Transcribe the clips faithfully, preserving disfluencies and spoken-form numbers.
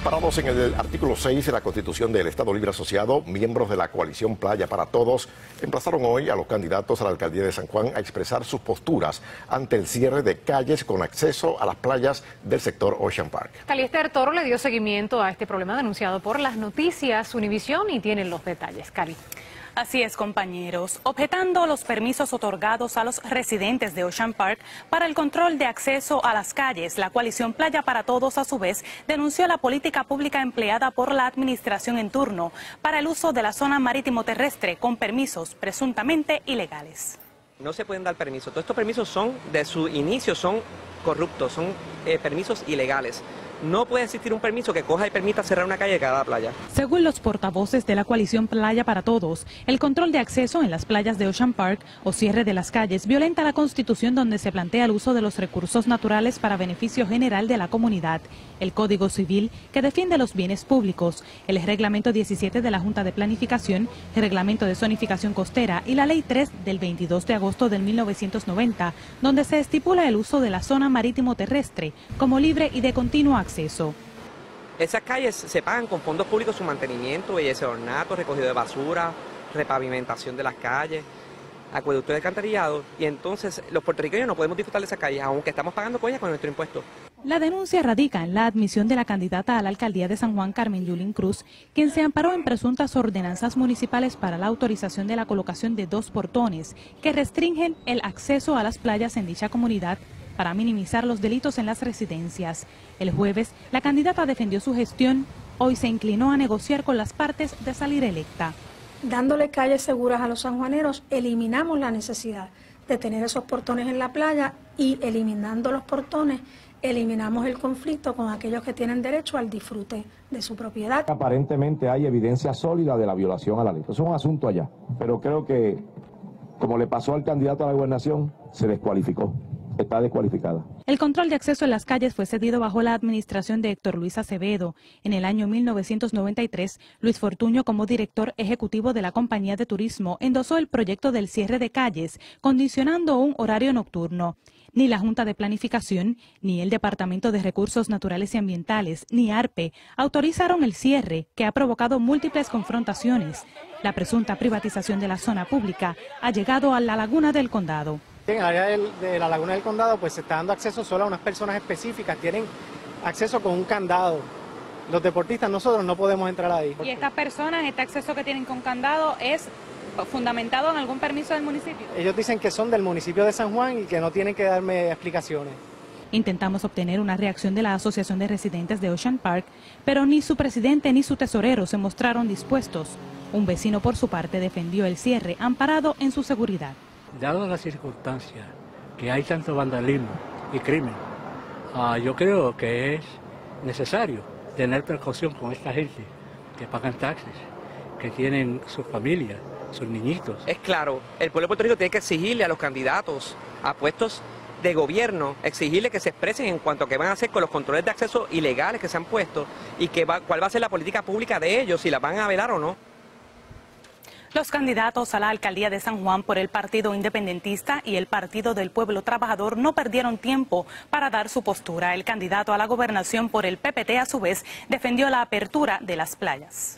Amparados en el artículo seis de la Constitución del Estado Libre Asociado, miembros de la coalición Playa para Todos emplazaron hoy a los candidatos a la alcaldía de San Juan a expresar sus posturas ante el cierre de calles con acceso a las playas del sector Ocean Park. Caliester Toro le dio seguimiento a este problema denunciado por las noticias Univisión y tienen los detalles. Cali. Así es, compañeros. Objetando los permisos otorgados a los residentes de Ocean Park para el control de acceso a las calles, la coalición Playa para Todos, a su vez, denunció la política pública empleada por la administración en turno para el uso de la zona marítimo terrestre con permisos presuntamente ilegales. No se pueden dar permisos. Todos estos permisos son, de su inicio, son corruptos, son eh, permisos ilegales. No puede existir un permiso que coja y permita cerrar una calle de cada playa. Según los portavoces de la coalición Playa para Todos, el control de acceso en las playas de Ocean Park o cierre de las calles violenta la Constitución, donde se plantea el uso de los recursos naturales para beneficio general de la comunidad, el Código Civil, que defiende los bienes públicos, el Reglamento diecisiete de la Junta de Planificación, el Reglamento de Zonificación Costera y la Ley tres del veintidós de agosto de mil novecientos noventa, donde se estipula el uso de la zona marítimo terrestre como libre y de continuo acceso. Esas calles se pagan con fondos públicos su mantenimiento, belleza de ornato, recogido de basura, repavimentación de las calles, acueducto de alcantarillado, y entonces los puertorriqueños no podemos disfrutar de esas calles, aunque estamos pagando con ellas con nuestro impuesto. La denuncia radica en la admisión de la candidata a la alcaldía de San Juan, Carmen Yulín Cruz, quien se amparó en presuntas ordenanzas municipales para la autorización de la colocación de dos portones que restringen el acceso a las playas en dicha comunidad para minimizar los delitos en las residencias. El jueves, la candidata defendió su gestión. Hoy se inclinó a negociar con las partes de salir electa. Dándole calles seguras a los sanjuaneros, eliminamos la necesidad de tener esos portones en la playa y eliminando los portones, eliminamos el conflicto con aquellos que tienen derecho al disfrute de su propiedad. Aparentemente hay evidencia sólida de la violación a la ley. Eso es un asunto allá, pero creo que, como le pasó al candidato a la gobernación, se descualificó. Está descualificada. El control de acceso en las calles fue cedido bajo la administración de Héctor Luis Acevedo. En el año mil novecientos noventa y tres, Luis Fortuño, como director ejecutivo de la compañía de turismo, endosó el proyecto del cierre de calles, condicionando un horario nocturno. Ni la Junta de Planificación, ni el Departamento de Recursos Naturales y Ambientales, ni ARPE autorizaron el cierre, que ha provocado múltiples confrontaciones. La presunta privatización de la zona pública ha llegado a la Laguna del Condado. En el área del, de la Laguna del Condado pues se está dando acceso solo a unas personas específicas, tienen acceso con un candado. Los deportistas, nosotros no podemos entrar ahí. ¿Y estas personas, este acceso que tienen con candado, es fundamentado en algún permiso del municipio? Ellos dicen que son del municipio de San Juan y que no tienen que darme explicaciones. Intentamos obtener una reacción de la Asociación de Residentes de Ocean Park, pero ni su presidente ni su tesorero se mostraron dispuestos. Un vecino, por su parte, defendió el cierre, amparado en su seguridad. Dado las circunstancias que hay tanto vandalismo y crimen, uh, yo creo que es necesario tener precaución con esta gente que pagan taxes, que tienen sus familias, sus niñitos. Es claro, el pueblo de Puerto Rico tiene que exigirle a los candidatos a puestos de gobierno, exigirle que se expresen en cuanto a qué van a hacer con los controles de acceso ilegales que se han puesto y que va, cuál va a ser la política pública de ellos, si la van a velar o no. Los candidatos a la alcaldía de San Juan por el Partido Independentista y el Partido del Pueblo Trabajador no perdieron tiempo para dar su postura. El candidato a la gobernación por el P P T, a su vez, defendió la apertura de las playas.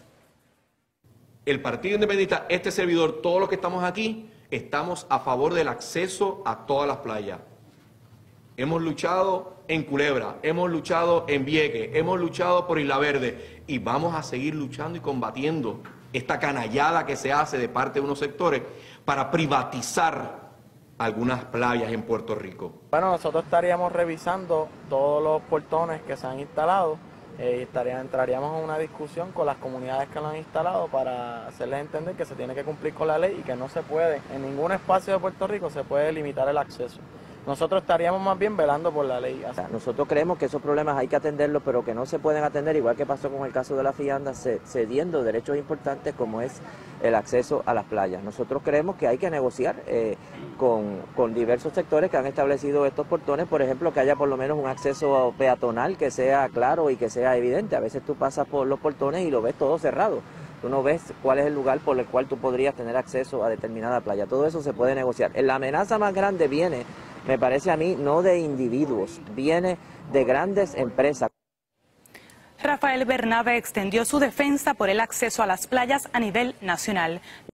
El Partido Independentista, este servidor, todos los que estamos aquí, estamos a favor del acceso a todas las playas. Hemos luchado en Culebra, hemos luchado en Vieques, hemos luchado por Isla Verde y vamos a seguir luchando y combatiendo esta canallada que se hace de parte de unos sectores para privatizar algunas playas en Puerto Rico. Bueno, nosotros estaríamos revisando todos los portones que se han instalado eh, y estaría, entraríamos en una discusión con las comunidades que lo han instalado para hacerles entender que se tiene que cumplir con la ley y que no se puede, en ningún espacio de Puerto Rico se puede limitar el acceso. Nosotros estaríamos más bien velando por la ley. Nosotros creemos que esos problemas hay que atenderlos, pero que no se pueden atender, igual que pasó con el caso de la Fianda, cediendo derechos importantes como es el acceso a las playas. Nosotros creemos que hay que negociar eh, con, con diversos sectores que han establecido estos portones, por ejemplo, que haya por lo menos un acceso peatonal que sea claro y que sea evidente. A veces tú pasas por los portones y lo ves todo cerrado. Tú no ves cuál es el lugar por el cual tú podrías tener acceso a determinada playa. Todo eso se puede negociar. La amenaza más grande viene, me parece a mí, no de individuos, viene de grandes empresas. Rafael Bernabe extendió su defensa por el acceso a las playas a nivel nacional.